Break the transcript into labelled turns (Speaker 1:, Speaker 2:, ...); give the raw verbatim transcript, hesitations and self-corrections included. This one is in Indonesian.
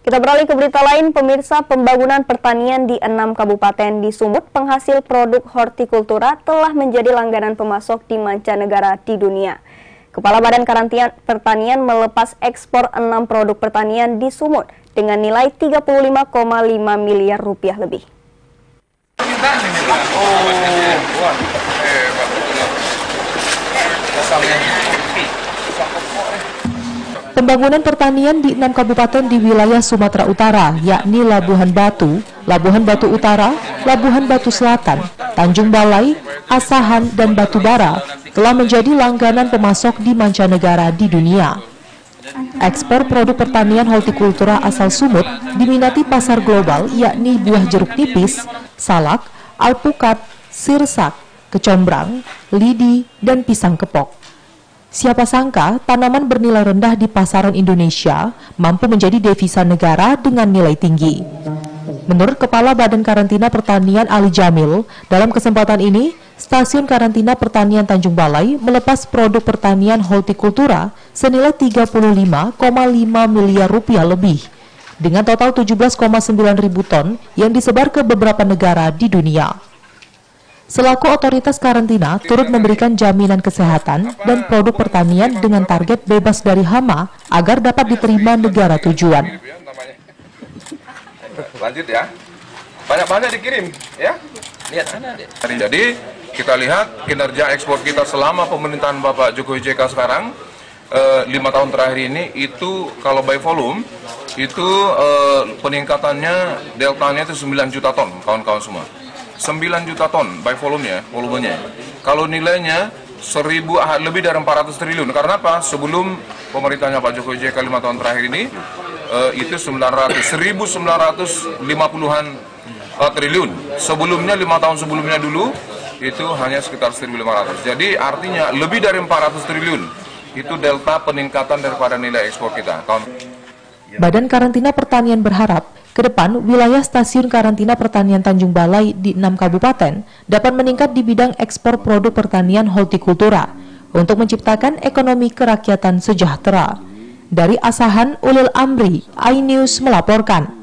Speaker 1: Kita beralih ke berita lain, pemirsa. Pembangunan pertanian di enam kabupaten di Sumut penghasil produk hortikultura telah menjadi langganan pemasok di mancanegara di dunia. Kepala Badan Karantina Pertanian melepas ekspor enam produk pertanian di Sumut dengan nilai tiga puluh lima koma lima miliar rupiah lebih.
Speaker 2: Pembangunan pertanian di enam kabupaten di wilayah Sumatera Utara, yakni Labuhan Batu, Labuhan Batu Utara, Labuhan Batu Selatan, Tanjung Balai, Asahan, dan Batubara, telah menjadi langganan pemasok di mancanegara di dunia. Ekspor produk pertanian hortikultura asal Sumut diminati pasar global, yakni buah jeruk nipis, salak, alpukat, sirsak, kecombrang, lidi, dan pisang kepok. Siapa sangka tanaman bernilai rendah di pasaran Indonesia mampu menjadi devisa negara dengan nilai tinggi. Menurut Kepala Badan Karantina Pertanian Ali Jamil, dalam kesempatan ini, Stasiun Karantina Pertanian Tanjung Balai melepas produk pertanian hortikultura senilai tiga puluh lima koma lima miliar rupiah lebih, dengan total tujuh belas koma sembilan ribu ton yang disebar ke beberapa negara di dunia. Selaku otoritas karantina turut memberikan jaminan kesehatan dan produk pertanian dengan target bebas dari hama agar dapat diterima negara tujuan.
Speaker 3: Lanjut ya, banyak-banyak dikirim ya. Lihat mana deh. Jadi kita lihat kinerja ekspor kita selama pemerintahan Bapak Jokowi J K sekarang eh, lima tahun terakhir ini itu kalau by volume itu eh, peningkatannya deltanya itu sembilan juta ton kawan-kawan semua. sembilan juta ton by volumenya, volumenya. Kalau nilainya seribu lebih dari empat ratus triliun. Karena apa? Sebelum pemerintahnya Pak Jokowi J K lima tahun terakhir ini uh, itu seribu sembilan ratus lima puluhan uh, triliun. Sebelumnya lima tahun sebelumnya dulu itu hanya sekitar seribu lima ratus. Jadi artinya lebih dari empat ratus triliun. Itu delta peningkatan daripada nilai ekspor kita.
Speaker 2: Badan Karantina Pertanian berharap ke depan, wilayah Stasiun Karantina Pertanian Tanjung Balai di enam kabupaten dapat meningkat di bidang ekspor produk pertanian hortikultura untuk menciptakan ekonomi kerakyatan sejahtera. Dari Asahan, Ulil Amri, iNews melaporkan.